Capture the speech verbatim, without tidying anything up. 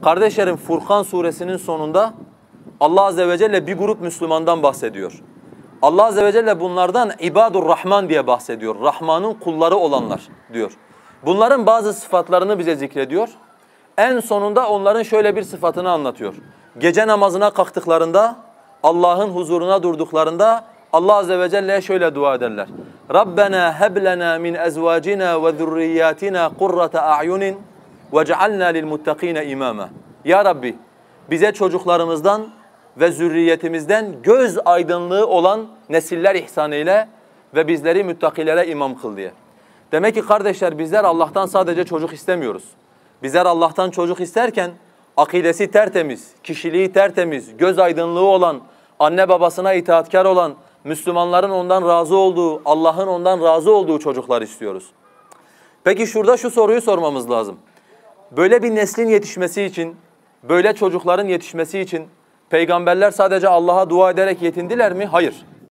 Kardeşlerim, Furkan suresinin sonunda Allah Azze ve Celle bir grup Müslümandan bahsediyor. Allah Azze ve Celle bunlardan İbadur Rahman diye bahsediyor. Rahman'ın kulları olanlar diyor. Bunların bazı sıfatlarını bize zikrediyor. En sonunda onların şöyle bir sıfatını anlatıyor. Gece namazına kalktıklarında, Allah'ın huzuruna durduklarında Allah Azze ve Celle'ye şöyle dua ederler. Rabbena heb lena min ezvacina ve zurriyatina kurrata a'yunin vec'alna lilmuttakina imama. Ya Rabbi, bize çocuklarımızdan ve zürriyetimizden göz aydınlığı olan nesiller ihsan eyle ve bizleri müttakilere imam kıl diye. Demek ki kardeşler, bizler Allah'tan sadece çocuk istemiyoruz. Bizler Allah'tan çocuk isterken akidesi tertemiz, kişiliği tertemiz, göz aydınlığı olan, anne babasına itaatkar olan, Müslümanların ondan razı olduğu, Allah'ın ondan razı olduğu çocuklar istiyoruz. Peki şurada şu soruyu sormamız lazım. Böyle bir neslin yetişmesi için, böyle çocukların yetişmesi için peygamberler sadece Allah'a dua ederek yetindiler mi? Hayır.